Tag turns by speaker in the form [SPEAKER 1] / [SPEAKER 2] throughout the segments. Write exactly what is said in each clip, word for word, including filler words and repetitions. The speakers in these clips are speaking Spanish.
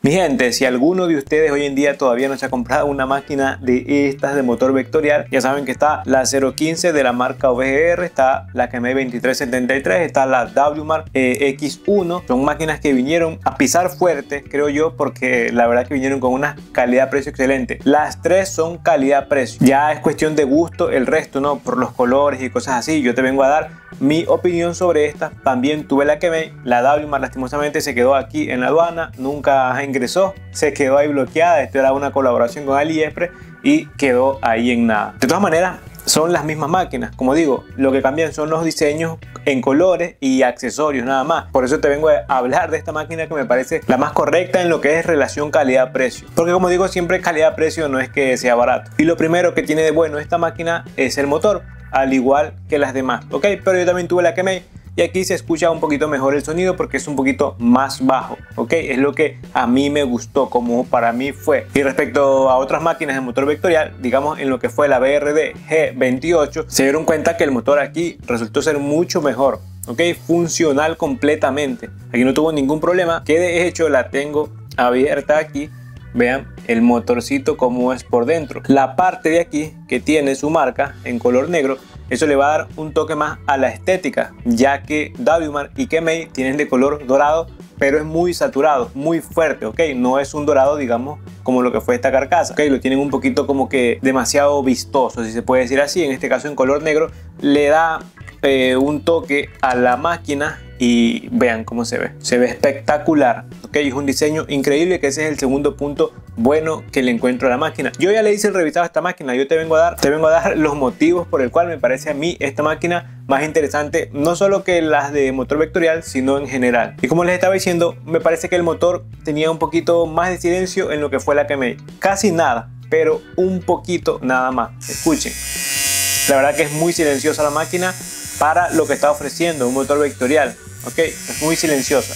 [SPEAKER 1] Mi gente, si alguno de ustedes hoy en día todavía no se ha comprado una máquina de estas de motor vectorial, ya saben que está la cero quince de la marca O V G R, está la Kemei veintitrés setenta y tres, está la WMAR eh, X uno. Son máquinas que vinieron a pisar fuerte, creo yo, porque la verdad que vinieron con una calidad-precio excelente. Las tres son calidad-precio. Ya es cuestión de gusto el resto, ¿no? Por los colores y cosas así. Yo te vengo a dar mi opinión sobre esta. También tuve la Kemei, la WMAR lastimosamente se quedó aquí en la aduana, nunca ingresó, se quedó ahí bloqueada. Esto era una colaboración con AliExpress y quedó ahí en nada. De todas maneras, son las mismas máquinas. Como digo, lo que cambian son los diseños en colores y accesorios nada más. Por eso te vengo a hablar de esta máquina que me parece la más correcta en lo que es relación calidad-precio. Porque como digo, siempre calidad-precio no es que sea barato. Y lo primero que tiene de bueno esta máquina es el motor, al igual que las demás, ¿ok? Pero yo también tuve la Kemei y aquí se escucha un poquito mejor el sonido porque es un poquito más bajo, ¿ok? Es lo que a mí me gustó, como para mí fue. Y respecto a otras máquinas de motor vectorial, digamos en lo que fue la B R D G veintiocho, se dieron cuenta que el motor aquí resultó ser mucho mejor, ¿ok? Funcional completamente. Aquí no tuvo ningún problema, que de hecho la tengo abierta aquí. Vean el motorcito como es por dentro. La parte de aquí que tiene su marca en color negro, eso le va a dar un toque más a la estética, ya que WMAR y Kemei tienen de color dorado, pero es muy saturado, muy fuerte, ¿ok? No es un dorado, digamos, como lo que fue esta carcasa, ¿ok? Lo tienen un poquito como que demasiado vistoso, si se puede decir así. En este caso en color negro le da eh, un toque a la máquina y vean cómo se ve. Se ve espectacular, ¿ok? Es un diseño increíble, que ese es el segundo punto bueno que le encuentro a la máquina. Yo ya le hice el revisado a esta máquina. Yo te vengo a dar, te vengo a dar los motivos por el cual me parece a mí esta máquina más interesante, no solo que las de motor vectorial, sino en general. Y como les estaba diciendo, me parece que el motor tenía un poquito más de silencio en lo que fue la Kemei. Casi nada, pero un poquito nada más. Escuchen. La verdad que es muy silenciosa la máquina para lo que está ofreciendo un motor vectorial, ok, es muy silenciosa.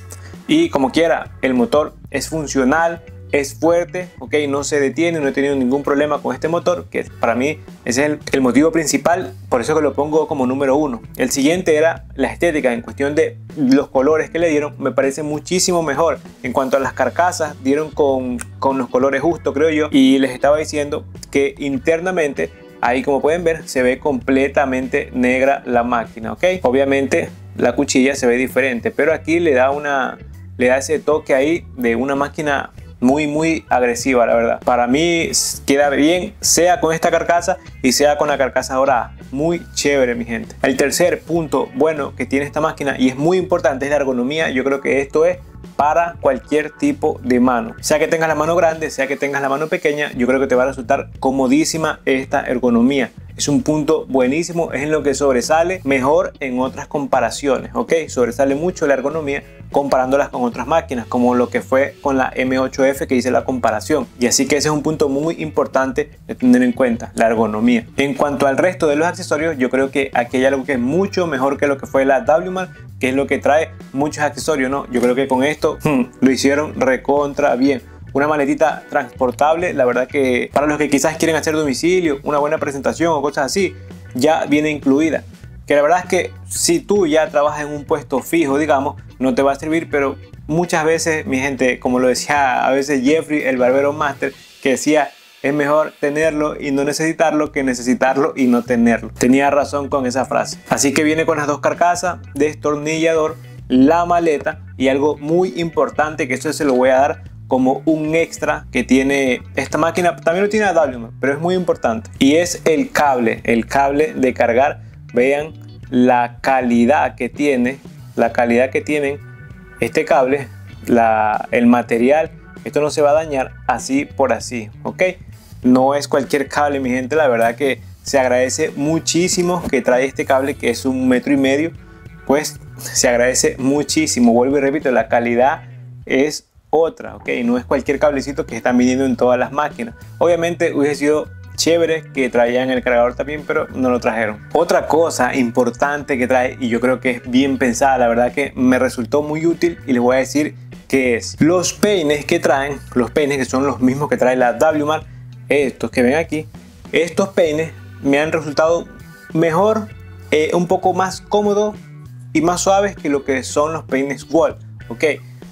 [SPEAKER 1] Y como quiera, el motor es funcional, es fuerte, ok, no se detiene, no he tenido ningún problema con este motor, que para mí ese es el, el motivo principal, por eso que lo pongo como número uno. El siguiente era la estética, en cuestión de los colores que le dieron, me parece muchísimo mejor. En cuanto a las carcasas, dieron con, con los colores justos, creo yo, y les estaba diciendo que internamente, ahí como pueden ver, se ve completamente negra la máquina, ¿ok? Obviamente la cuchilla se ve diferente, pero aquí le da, una, le da ese toque ahí de una máquina muy muy agresiva, la verdad. Para mí queda bien, sea con esta carcasa y sea con la carcasa dorada. Muy chévere, mi gente. El tercer punto bueno que tiene esta máquina, y es muy importante, es la ergonomía. Yo creo que esto es para cualquier tipo de mano, sea que tengas la mano grande, sea que tengas la mano pequeña. Yo creo que te va a resultar comodísima esta ergonomía. Es un punto buenísimo, es en lo que sobresale mejor en otras comparaciones, ok, sobresale mucho la ergonomía comparándolas con otras máquinas, como lo que fue con la M ocho F que hice la comparación. Y así que ese es un punto muy importante de tener en cuenta, la ergonomía. En cuanto al resto de los accesorios, yo creo que aquí hay algo que es mucho mejor que lo que fue la WMAR, que es lo que trae muchos accesorios, ¿no? Yo creo que con esto hmm, lo hicieron recontra bien. Una maletita transportable, la verdad que para los que quizás quieren hacer domicilio, una buena presentación o cosas así, ya viene incluida. Que la verdad es que si tú ya trabajas en un puesto fijo, digamos, no te va a servir, pero muchas veces, mi gente, como lo decía a veces Jeffrey, el barbero master, que decía, es mejor tenerlo y no necesitarlo que necesitarlo y no tenerlo. Tenía razón con esa frase. Así que viene con las dos carcasas, destornillador, la maleta y algo muy importante, que eso se lo voy a dar como un extra que tiene esta máquina. También lo tiene la WMAR, pero es muy importante, y es el cable, el cable de cargar. Vean la calidad que tiene, la calidad que tienen este cable, la, el material. Esto no se va a dañar así por así, ok. No es cualquier cable, mi gente. La verdad que se agradece muchísimo que trae este cable, que es un metro y medio. Pues se agradece muchísimo. Vuelvo y repito, la calidad es otra, ok, no es cualquier cablecito que están viniendo en todas las máquinas. Obviamente hubiese sido chévere que traían el cargador también, pero no lo trajeron. Otra cosa importante que trae, y yo creo que es bien pensada, la verdad que me resultó muy útil, y les voy a decir qué es. Los peines que traen, los peines que son los mismos que trae la WMAR, estos que ven aquí, estos peines me han resultado mejor, eh, un poco más cómodo y más suaves que lo que son los peines Wall, ok.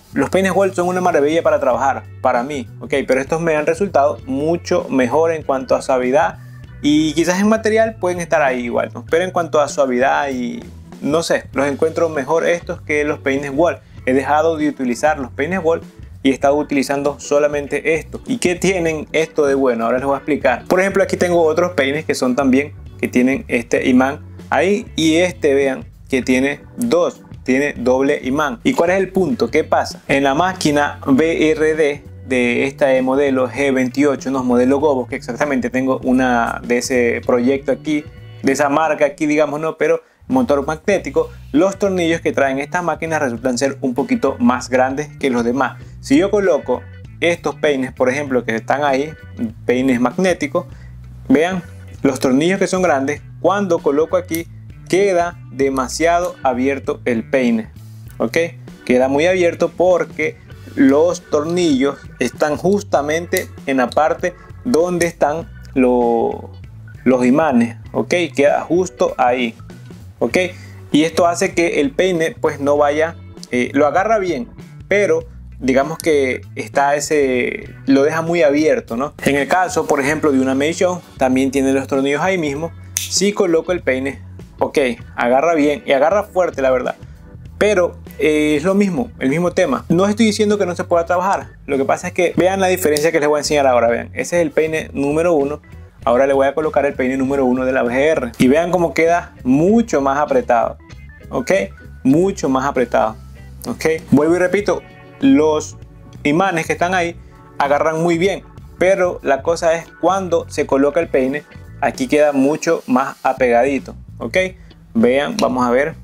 [SPEAKER 1] los peines Wall son una maravilla para trabajar, para mí, ok, pero estos me han resultado mucho mejor en cuanto a suavidad y quizás en material pueden estar ahí igual, ¿no? Pero en cuanto a suavidad y no sé, los encuentro mejor estos que los peines Wall. He dejado de utilizar los peines Wall y he estado utilizando solamente estos. ¿Y qué tienen esto de bueno? Ahora les voy a explicar. Por ejemplo, aquí tengo otros peines que son también, que tienen este imán ahí, y este, vean, que tiene dos, tiene doble imán. ¿Y cuál es el punto? ¿Qué pasa? En la máquina B R D de este modelo G veintiocho, unos modelos Gobos, que exactamente tengo una de ese proyecto aquí, de esa marca aquí, digamos, no, pero motor magnético, los tornillos que traen estas máquinas resultan ser un poquito más grandes que los demás. Si yo coloco estos peines, por ejemplo, que están ahí, peines magnéticos, vean los tornillos que son grandes, cuando coloco aquí queda demasiado abierto el peine, ok, queda muy abierto porque los tornillos están justamente en la parte donde están los, los imanes, ok, queda justo ahí, ok, y esto hace que el peine pues no vaya, eh, lo agarra bien, pero digamos que está ese, lo deja muy abierto, ¿no? En el caso, por ejemplo, de una Meisho, también tiene los tornillos ahí mismo. Si coloco el peine, ok, agarra bien y agarra fuerte, la verdad, pero eh, es lo mismo, el mismo tema. No estoy diciendo que no se pueda trabajar, lo que pasa es que vean la diferencia que les voy a enseñar ahora. Vean, ese es el peine número uno. Ahora le voy a colocar el peine número uno de la B G R y vean cómo queda mucho más apretado, ok, mucho más apretado, ok. Vuelvo y repito, los imanes que están ahí agarran muy bien, pero la cosa es cuando se coloca el peine, aquí queda mucho más apegadito, ok. Vean, vamos a ver,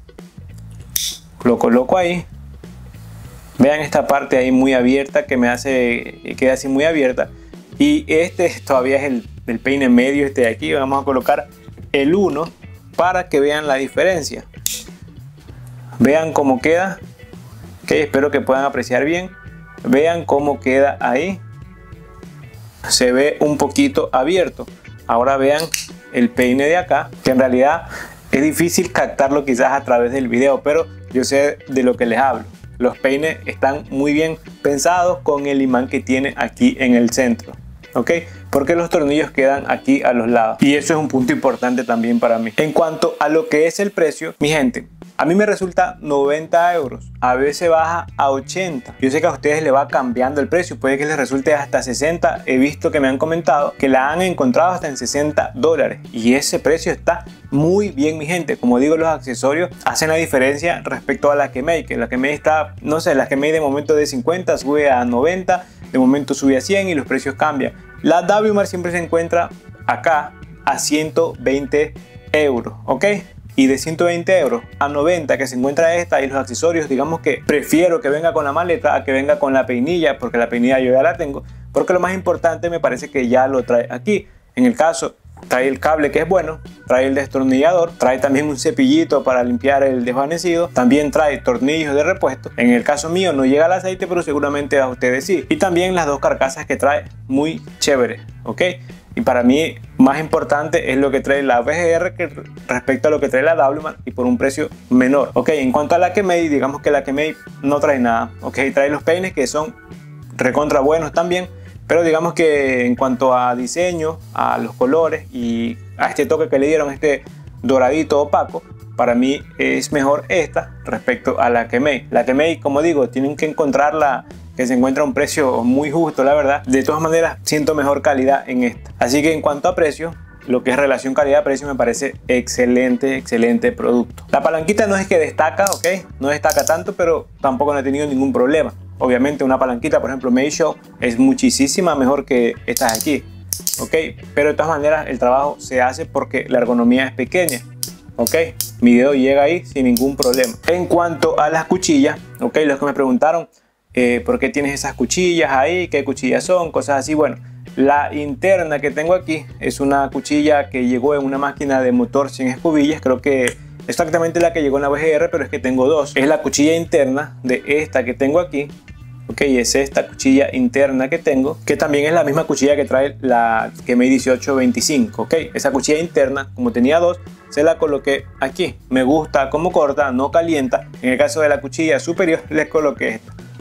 [SPEAKER 1] lo coloco ahí, vean esta parte ahí muy abierta que me hace, queda así muy abierta, y este todavía es el, el peine medio, este de aquí. Vamos a colocar el uno para que vean la diferencia, vean cómo queda. Okay, espero que puedan apreciar bien. Vean cómo queda ahí. Se ve un poquito abierto. Ahora vean el peine de acá, que en realidad es difícil captarlo quizás a través del video, pero yo sé de lo que les hablo. Los peines están muy bien pensados con el imán que tiene aquí en el centro, ¿ok? Porque los tornillos quedan aquí a los lados. Y eso es un punto importante también para mí. En cuanto a lo que es el precio, mi gente, a mí me resulta noventa euros, a veces baja a ochenta. Yo sé que a ustedes le va cambiando el precio, puede que les resulte hasta sesenta. He visto que me han comentado que la han encontrado hasta en sesenta dólares y ese precio está muy bien, mi gente. Como digo, los accesorios hacen la diferencia respecto a la Kemei, que la Kemei está, no sé, la Kemei de momento de cincuenta sube a noventa, de momento sube a cien y los precios cambian. La W-Mark siempre se encuentra acá a ciento veinte euros, ¿ok? Y de ciento veinte euros a noventa que se encuentra esta y los accesorios, digamos que prefiero que venga con la maleta a que venga con la peinilla, porque la peinilla yo ya la tengo, porque lo más importante me parece que ya lo trae aquí. En el caso, trae el cable que es bueno, trae el destornillador, trae también un cepillito para limpiar el desvanecido, también trae tornillos de repuesto. En el caso mío no llega el aceite, pero seguramente a ustedes sí. Y también las dos carcasas que trae, muy chévere, ¿ok? Y para mí más importante es lo que trae la B G R que respecto a lo que trae la W-Mark y por un precio menor. Ok, en cuanto a la Kemei, digamos que la Kemei no trae nada. Ok, trae los peines que son recontra buenos también, pero digamos que en cuanto a diseño, a los colores y a este toque que le dieron, este doradito opaco, para mí es mejor esta respecto a la Kemei. La Kemei, como digo, tienen que encontrarla que se encuentra a un precio muy justo, la verdad. De todas maneras, siento mejor calidad en esta. Así que en cuanto a precio, lo que es relación calidad-precio me parece excelente, excelente producto. La palanquita no es que destaca, ok, no destaca tanto, pero tampoco no he tenido ningún problema. Obviamente una palanquita, por ejemplo, Meisho, es muchísima mejor que estas aquí, ok, pero de todas maneras el trabajo se hace porque la ergonomía es pequeña, ok, mi dedo llega ahí sin ningún problema. En cuanto a las cuchillas, ok, los que me preguntaron eh, por qué tienes esas cuchillas ahí, qué cuchillas son, cosas así, bueno, la interna que tengo aquí es una cuchilla que llegó en una máquina de motor sin escobillas, creo que exactamente la que llegó en la B G R, pero es que tengo dos. Es la cuchilla interna de esta que tengo aquí, ok, es esta cuchilla interna que tengo, que también es la misma cuchilla que trae la Kemei dieciocho veinticinco, ok. Esa cuchilla interna, como tenía dos, se la coloqué aquí. Me gusta cómo corta, no calienta. En el caso de la cuchilla superior, les coloqué esta,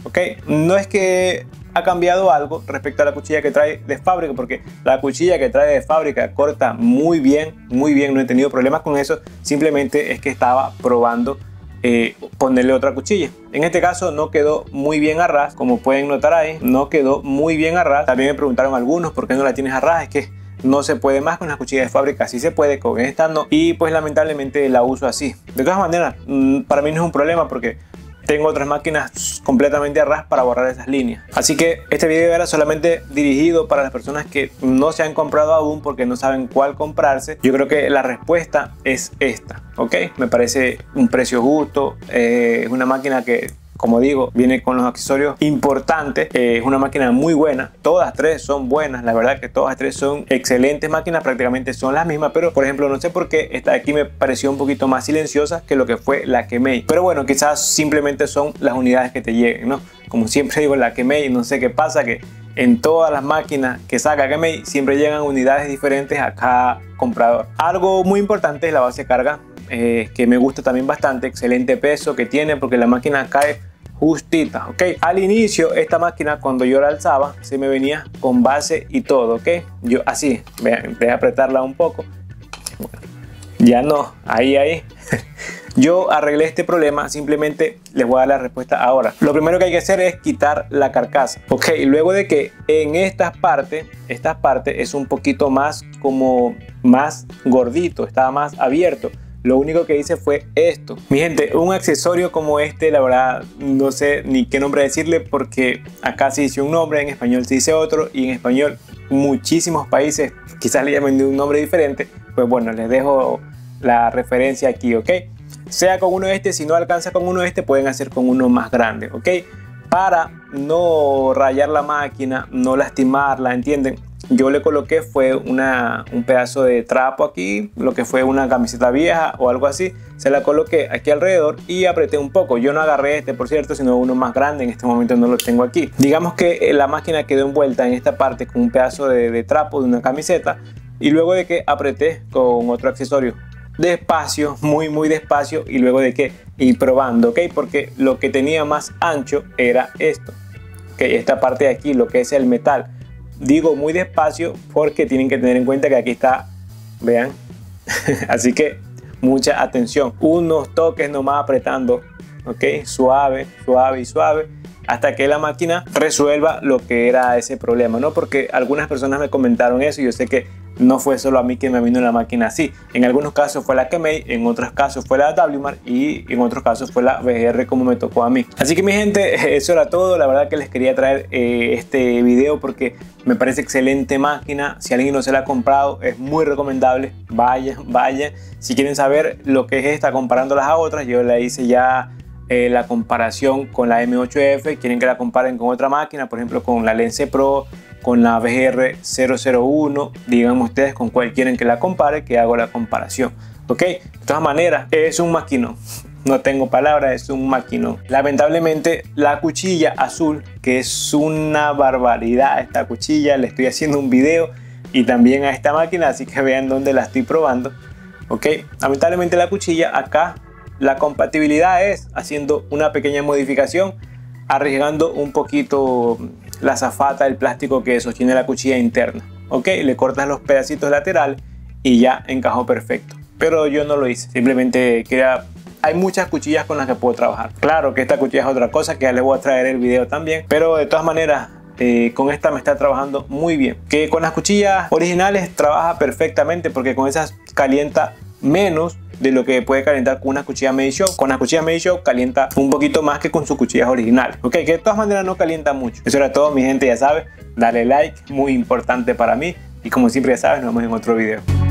[SPEAKER 1] ¿ok? No es que ha cambiado algo respecto a la cuchilla que trae de fábrica, porque la cuchilla que trae de fábrica corta muy bien, muy bien, no he tenido problemas con eso, simplemente es que estaba probando eh, ponerle otra cuchilla. En este caso no quedó muy bien a ras, como pueden notar ahí, no quedó muy bien a ras. También me preguntaron algunos por qué no la tienes a ras, es que no se puede más con las cuchillas de fábrica, sí se puede, con esta no, y pues lamentablemente la uso así. De todas maneras, para mí no es un problema porque tengo otras máquinas completamente a ras para borrar esas líneas. Así que este video era solamente dirigido para las personas que no se han comprado aún porque no saben cuál comprarse. Yo creo que la respuesta es esta, ¿ok? Me parece un precio justo, eh, es una máquina que, como digo, viene con los accesorios importantes, eh, es una máquina muy buena, todas tres son buenas, la verdad que todas tres son excelentes máquinas, prácticamente son las mismas, pero por ejemplo no sé por qué esta de aquí me pareció un poquito más silenciosa que lo que fue la Kemei, pero bueno, quizás simplemente son las unidades que te lleguen, ¿no? Como siempre digo, la Kemei, no sé qué pasa, que en todas las máquinas que saca Kemei siempre llegan unidades diferentes a cada comprador. Algo muy importante es la base de carga, eh, que me gusta también bastante, excelente peso que tiene porque la máquina cae justita, ok. Al inicio esta máquina, cuando yo la alzaba, se me venía con base y todo, ok. Yo así, vean, voy a apretarla un poco. Bueno, ya no, ahí, ahí. Yo arreglé este problema, simplemente les voy a dar la respuesta ahora. Lo primero que hay que hacer es quitar la carcasa, ok. Y luego de que en estas partes, estas partes es un poquito más como más gordito, estaba más abierto. Lo único que hice fue esto. Mi gente, un accesorio como este, la verdad, no sé ni qué nombre decirle porque acá se dice un nombre, en español se dice otro y en español muchísimos países quizás le llamen de un nombre diferente. Pues bueno, les dejo la referencia aquí, ¿ok? Sea con uno de este, si no alcanza con uno de este, pueden hacer con uno más grande, ¿ok? Para no rayar la máquina, no lastimarla, ¿entienden? Yo le coloqué fue una, un pedazo de trapo aquí, lo que fue una camiseta vieja o algo así. Se la coloqué aquí alrededor y apreté un poco. Yo no agarré este, por cierto, sino uno más grande. En este momento no lo tengo aquí. Digamos que la máquina quedó envuelta en esta parte con un pedazo de, de trapo de una camiseta. Y luego de que apreté con otro accesorio despacio, muy muy despacio, y luego de que ir probando, ¿ok? Porque lo que tenía más ancho era esto, ¿ok? Esta parte de aquí, lo que es el metal. Digo muy despacio porque tienen que tener en cuenta que aquí está, vean, así que mucha atención, unos toques nomás apretando, ok, suave, suave y suave, hasta que la máquina resuelva lo que era ese problema, ¿no? Porque algunas personas me comentaron eso y yo sé que no fue solo a mí que me vino la máquina así. En algunos casos fue la Kemei, en otros casos fue la W Mark y en otros casos fue la V G R como me tocó a mí. Así que mi gente, eso era todo. La verdad que les quería traer eh, este video porque me parece excelente máquina. Si alguien no se la ha comprado, es muy recomendable. Vayan, vayan. Si quieren saber lo que es esta comparándolas a otras, yo la hice ya eh, la comparación con la M ocho F. Quieren que la comparen con otra máquina, por ejemplo con la Lense Pro, con la V G R cero cero uno, díganme ustedes con cuál quieren que la compare, que hago la comparación, ok. De todas maneras, es un maquinón, no tengo palabras, es un maquinón. Lamentablemente la cuchilla azul, que es una barbaridad esta cuchilla, le estoy haciendo un video y también a esta máquina, así que vean dónde la estoy probando, ok. Lamentablemente la cuchilla acá, la compatibilidad es haciendo una pequeña modificación, arriesgando un poquito la zafata, el plástico que sostiene la cuchilla interna, ok, le cortas los pedacitos laterales y ya encajó perfecto, pero yo no lo hice, simplemente quería, hay muchas cuchillas con las que puedo trabajar. Claro que esta cuchilla es otra cosa que ya les voy a traer el video también, pero de todas maneras eh, con esta me está trabajando muy bien, que con las cuchillas originales trabaja perfectamente porque con esas calienta menos de lo que puede calentar con una cuchilla Medishow. Con la cuchilla Medishow calienta un poquito más que con sus cuchillas originales, ok, que de todas maneras no calienta mucho. Eso era todo, mi gente, ya sabe, dale like, muy importante para mí, y como siempre ya sabes, nos vemos en otro video.